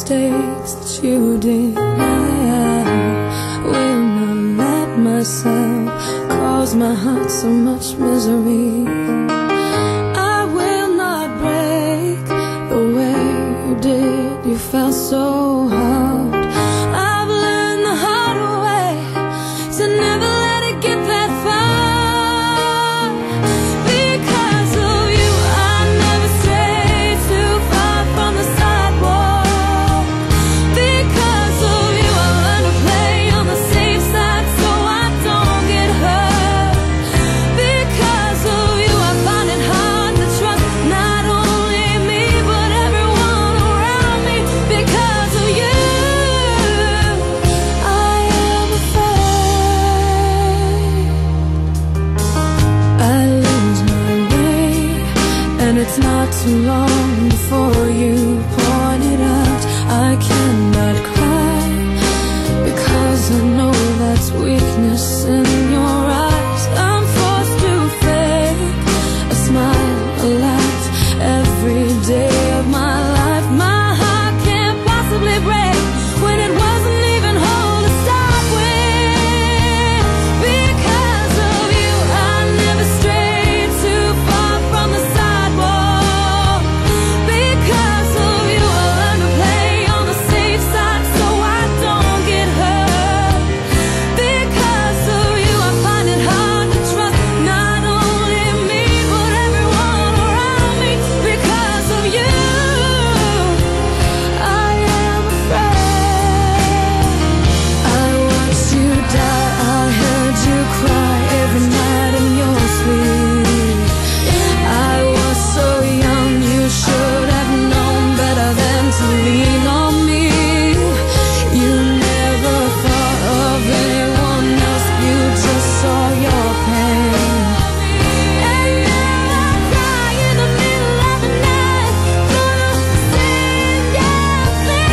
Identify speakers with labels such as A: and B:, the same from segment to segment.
A: mistakes that you did. I will not let myself cause my heart so much misery. I will not break the way you did. You felt so hard. I've learned the hard way to never let it get that far. Because of you, I never strayed too far from the sidewalk. Because of you, I learned to play on the safe side so I don't get hurt. Because of you, I find it hard to trust not only me but everyone around me. Because of you, I am afraid I lose my way, and it's not too long before you point it out. I cannot cry because I know that's weakness in your eyes. I'm forced to fake a smile, a laugh every day of my life. My heart can't possibly break when it wasn't even whole to start with. Because of you, I never strayed too far from the sidewalk. Because of you, I learned to play on the safe side so I don't get hurt. Because of you, I find it hard to trust not only me but everyone around me. Because of you, I am afraid. I watched you die, I heard you cry every night in your sleep. I was so young, you should have known better than to lean on me. You never thought of anyone else, you just saw your pain. And now I cry in the middle of the night through the same damn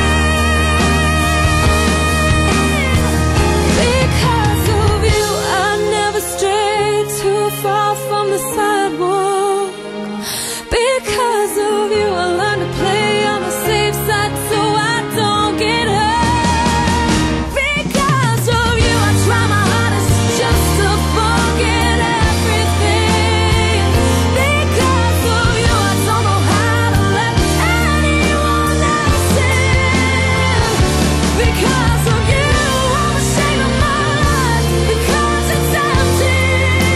A: thing. Because of you, I never strayed too far from the sidewalk. Because of you, I learned to play on the safe side so I don't get hurt. Because of you, I try my hardest just to forget everything. Because of you, I don't know how to let anyone else in. Because of you, I'm ashamed of my life because it's empty.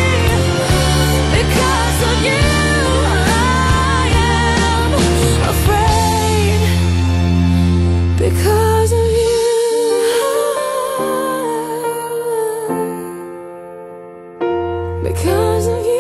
A: Because of you, I am afraid. Because of you, because of you.